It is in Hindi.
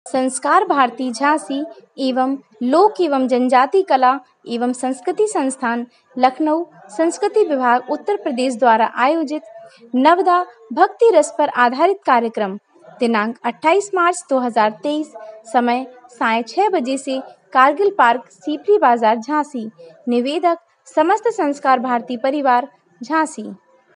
संस्कार भारती झांसी एवं लोक एवं जनजाति कला एवं संस्कृति संस्थान लखनऊ संस्कृति विभाग उत्तर प्रदेश द्वारा आयोजित नवदा भक्ति रस पर आधारित कार्यक्रम दिनांक 28 मार्च 2023 समय सायं 6 बजे से कारगिल पार्क सीपरी बाजार झांसी। निवेदक समस्त संस्कार भारती परिवार झांसी।